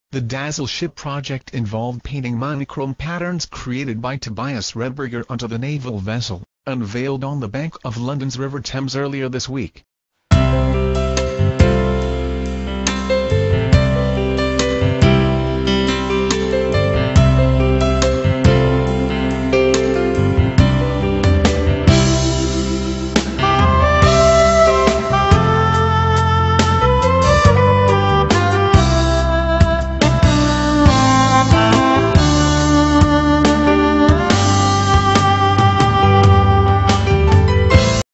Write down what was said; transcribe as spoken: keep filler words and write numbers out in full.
The Dazzle Ship project involved painting monochrome patterns created by Tobias Rehberger onto the naval vessel, unveiled on the bank of London's River Thames earlier this week.